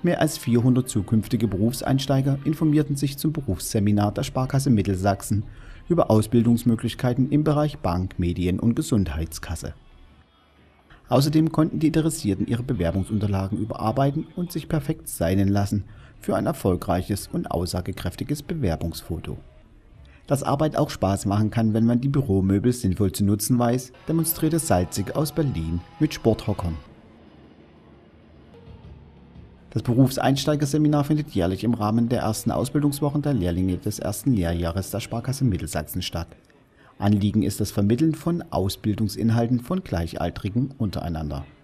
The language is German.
Mehr als 400 zukünftige Berufseinsteiger informierten sich zum Berufsseminar der Sparkasse Mittelsachsen über Ausbildungsmöglichkeiten im Bereich Bank, Medien und Gesundheitskasse. Außerdem konnten die Interessierten ihre Bewerbungsunterlagen überarbeiten und sich perfekt signen lassen für ein erfolgreiches und aussagekräftiges Bewerbungsfoto. Dass Arbeit auch Spaß machen kann, wenn man die Büromöbel sinnvoll zu nutzen weiß, demonstrierte Salzig aus Berlin mit Sporthockern. Das Berufseinsteigerseminar findet jährlich im Rahmen der ersten Ausbildungswochen der Lehrlinge des ersten Lehrjahres der Sparkasse Mittelsachsen statt. Anliegen ist das Vermitteln von Ausbildungsinhalten von Gleichaltrigen untereinander.